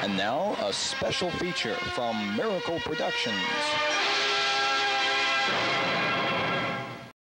And now, a special feature from Miracle Productions.